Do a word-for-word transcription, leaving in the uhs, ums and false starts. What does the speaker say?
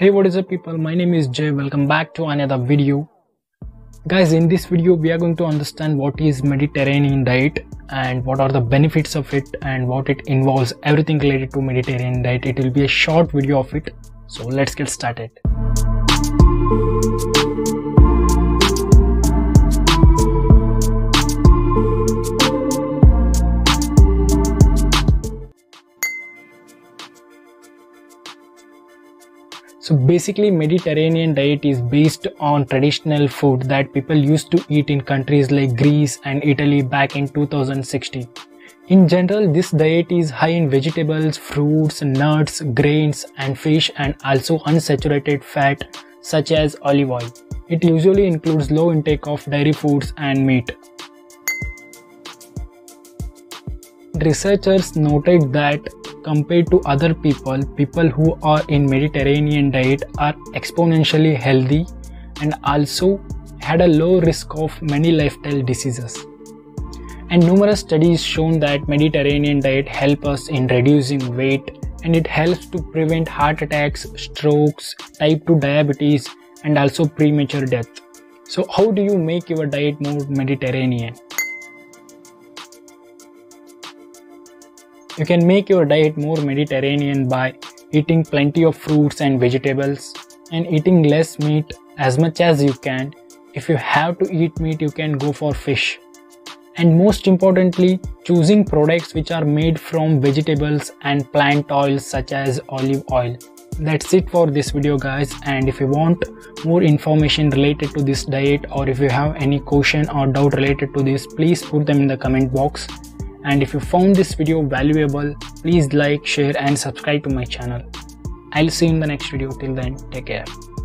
Hey, what is up people, my name is Jay. Welcome back to another video. Guys, in this video we are going to understand what is Mediterranean diet and what are the benefits of it and what it involves, everything related to Mediterranean diet. It will be a short video of it, so let's get started. So basically Mediterranean diet is based on traditional food that people used to eat in countries like Greece and Italy back in two thousand sixteen. In general, this diet is high in vegetables, fruits, nuts, grains and fish, and also unsaturated fat such as olive oil. It usually includes low intake of dairy foods and meat. Researchers noted that compared to other people, people who are in Mediterranean diet are exponentially healthy and also had a low risk of many lifestyle diseases. And numerous studies shown that Mediterranean diet help us in reducing weight, and it helps to prevent heart attacks, strokes, type two diabetes and also premature death. So how do you make your diet more Mediterranean? You can make your diet more Mediterranean by eating plenty of fruits and vegetables and eating less meat as much as you can. If you have to eat meat, you can go for fish. And most importantly, choosing products which are made from vegetables and plant oils such as olive oil. That's it for this video guys, and if you want more information related to this diet, or if you have any question or doubt related to this, please put them in the comment box. And if you found this video valuable, please like, share and subscribe to my channel. I'll see you in the next video. Till then, take care.